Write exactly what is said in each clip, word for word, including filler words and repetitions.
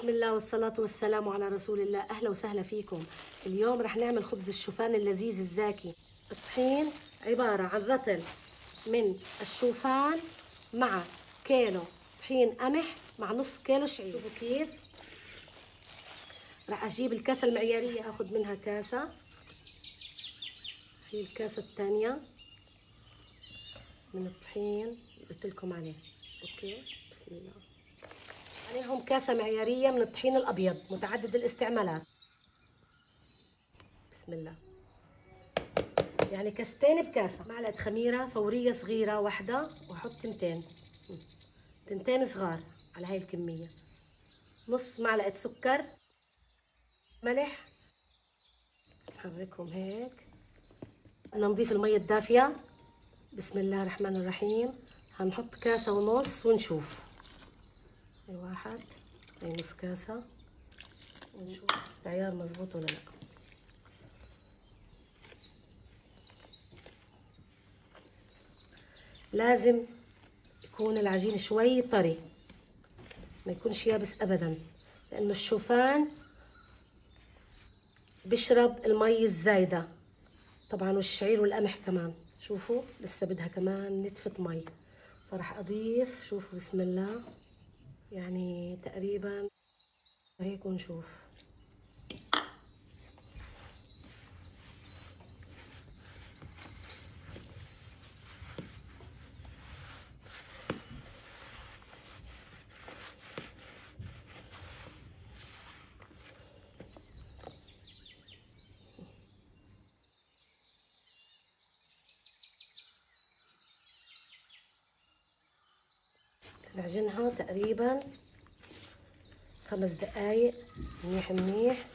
بسم الله والصلاة والسلام على رسول الله. أهلا وسهلا فيكم. اليوم رح نعمل خبز الشوفان اللذيذ الزاكي. الطحين عبارة عن رطل من الشوفان مع كيلو طحين قمح مع نص كيلو شعير. شوفوا كيف. رح أجيب الكاسة المعيارية، أخذ منها كاسة، هي الكاسة الثانية من الطحين اللي قلت لكم عليه. أوكي، بسم الله. عليهم كاسة معيارية من الطحين الأبيض متعدد الاستعمالات. بسم الله. يعني كاستين بكاسة. معلقة خميرة فورية صغيرة واحدة، وأحط تنتين تنتين صغار على هاي الكمية. نص معلقة سكر، ملح. نحركهم هيك. بدنا نضيف المية الدافية. بسم الله الرحمن الرحيم. هنحط كاسة ونص ونشوف. هي واحد، هي نص كاسة، ونشوف العيار مزبوط ولا لا. لازم يكون العجين شوي طري، ما يكونش يابس ابدا، لانه الشوفان بيشرب المي الزايدة طبعا، والشعير والقمح كمان. شوفوا لسه بدها كمان نتفة مي، فراح اضيف. شوفوا بسم الله، يعني تقريبا هيك ونشوف. نعجنها تقريبا خمس دقايق منيح منيح.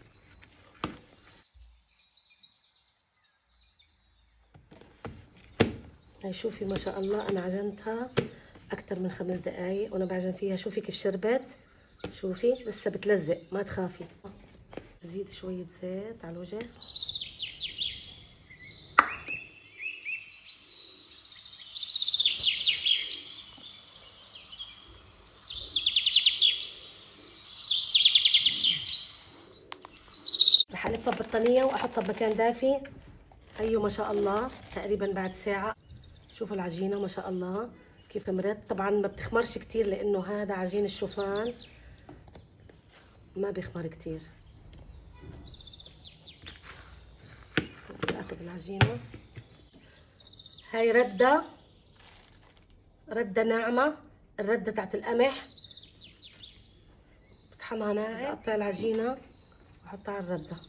هاي شوفي ما شاء الله، انا عجنتها اكثر من خمس دقايق وانا بعجن فيها. شوفي كيف شربت، شوفي لسه بتلزق، ما تخافي. زيد شوية زيت على الوجه. رح الفها ببطانية واحطها بمكان دافي. هيو ما شاء الله تقريبا بعد ساعة. شوفوا العجينة ما شاء الله كيف تمرت. طبعا ما بتخمرش كتير لانه هذا عجين الشوفان ما بيخمر كتير. اخذ العجينة هاي ردة ردة ناعمة، الردة تاعت القمح بطحنها ناعم. بقطع العجينة واحطها على الردة.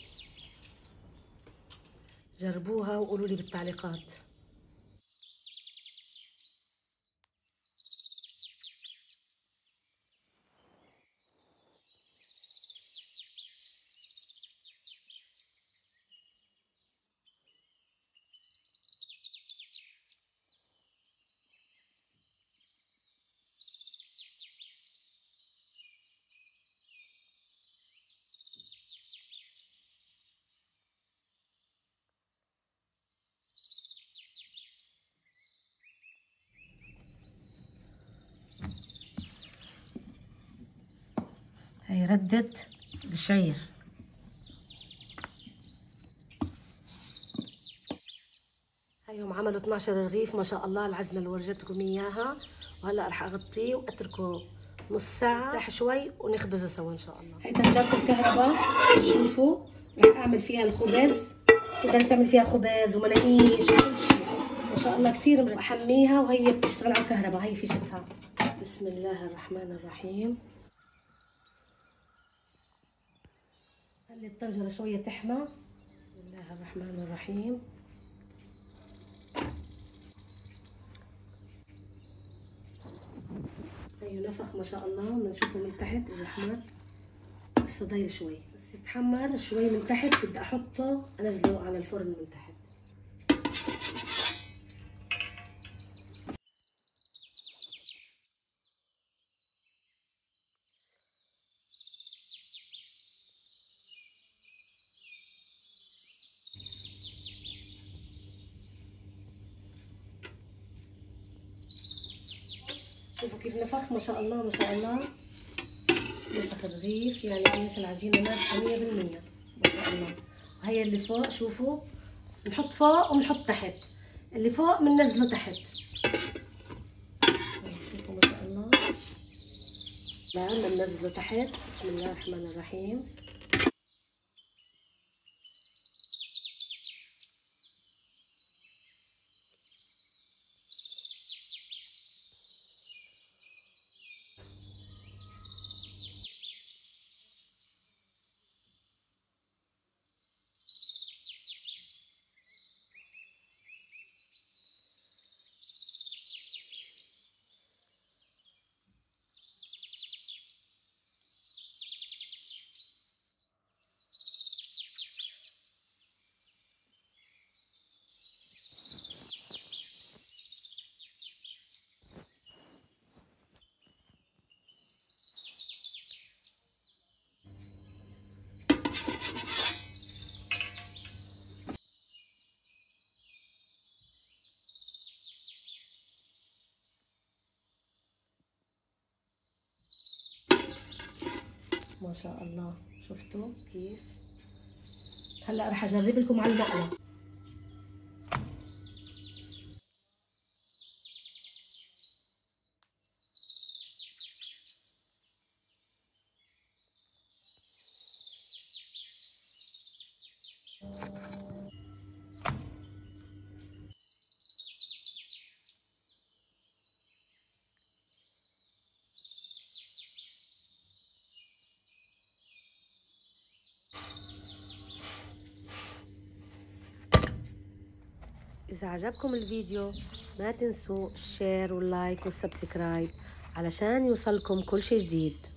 جربوها وقولوا لي بالتعليقات. هي ردة الشعير. هيهم عملوا اثنعش رغيف ما شاء الله، العجنة اللي ورجتكم اياها. وهلا رح اغطيه واتركه نص ساعة يرتاح شوي ونخبزه سوا ان شاء الله. هي تنجرة الكهرباء. شوفوا رح اعمل فيها الخبز. تقدر تعمل فيها خبز ومناقيش وكل شيء ما شاء الله كثير. بحميها وهي بتشتغل على الكهرباء. هي فيشتها. بسم الله الرحمن الرحيم. خلي الطنجرة شوية تحمى. بسم الله الرحمن الرحيم. هيو نفخ ما شاء الله. بدنا نشوفه من تحت اذا حمر. لسه ضايل شوي، بس يتحمر شوي من تحت بدي احطه انزله على الفرن من تحت. شوفوا كيف نفخ ما شاء الله ما شاء الله. نفخ الرغيف يعني ايش العجينه ناجحه مية بالمية ما شاء الله. وهي اللي فوق شوفوا، نحط فوق ونحط تحت، اللي فوق بننزله تحت. شوفوا ما شاء الله. لا بننزله تحت. بسم الله الرحمن الرحيم. ما شاء الله شفتوا كيف؟ هلا رح اجرب لكم على المقلة. إذا عجبكم الفيديو ما تنسوا الشير واللايك والسبسكرايب علشان يوصلكم كل شي جديد.